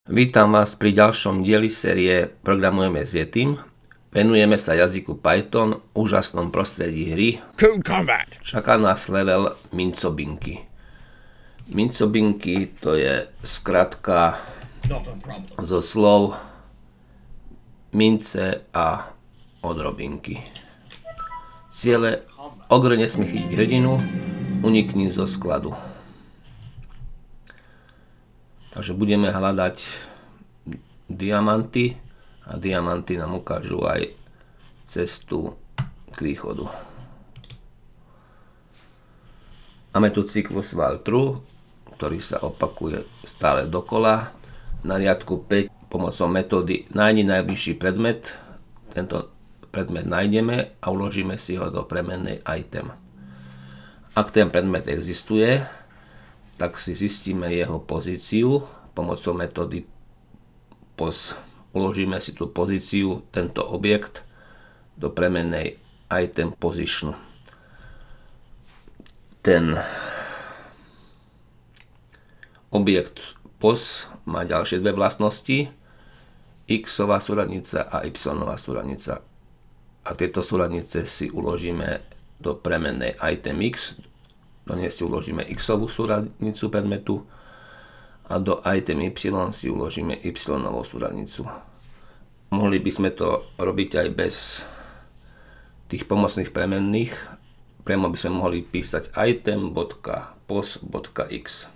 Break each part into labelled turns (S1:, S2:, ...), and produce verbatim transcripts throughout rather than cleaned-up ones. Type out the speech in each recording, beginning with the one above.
S1: Vítam vás pri ďalšom dieli série Programujeme s Yetim. Venujeme sa jazyku Python, úžasnom prostredí hry.
S2: Cool Combat.
S1: Čaká nás level Mincobinky. Mincobinky to je skratka zo slov mince a odrobinky. Ciele: ogr nesmie chytiť hrdinu, unikni zo skladu. Takže budeme hľadať diamanty a diamanty nám ukážu aj cestu k východu. Máme tu cyklus while true, ktorý sa opakuje stále dokola. Na riadku päť pomocou metódy nájdi najbližší predmet. Tento predmet nájdeme a uložíme si ho do premennej item. Ak ten predmet existuje, tak si zistíme jeho pozíciu pomocou metódy pos. Uložíme si tú pozíciu, tento objekt, do premennej item position. Ten objekt pos má ďalšie dve vlastnosti, x-ová súradnica a y-ová súradnica. A tieto súradnice si uložíme do premennej item x, do nej si uložíme x-ovú súradnicu predmetu a do item y si uložíme y-ovú súradnicu. Mohli by sme to robiť aj bez tých pomocných premenných. Priamo by sme mohli písať item.pos.x.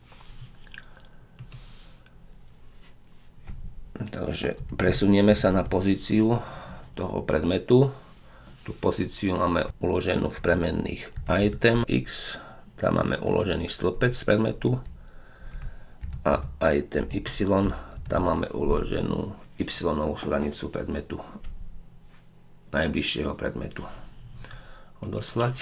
S1: Takže presunieme sa na pozíciu toho predmetu. Tú pozíciu máme uloženú v premenných item x, tam máme uložený stĺpec predmetu, a item y, tam máme uloženú y-ovú súradnicu predmetu, najbližšieho predmetu. Odoslať.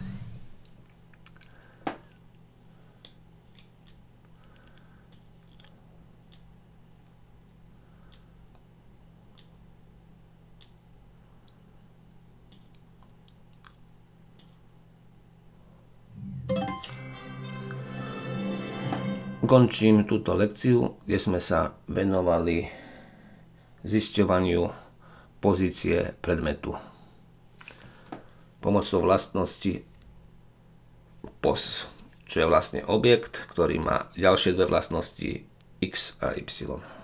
S1: Končím túto lekciu, kde sme sa venovali zisťovaniu pozície predmetu pomocou vlastnosti pos, čo je vlastne objekt, ktorý má ďalšie dve vlastnosti x a y.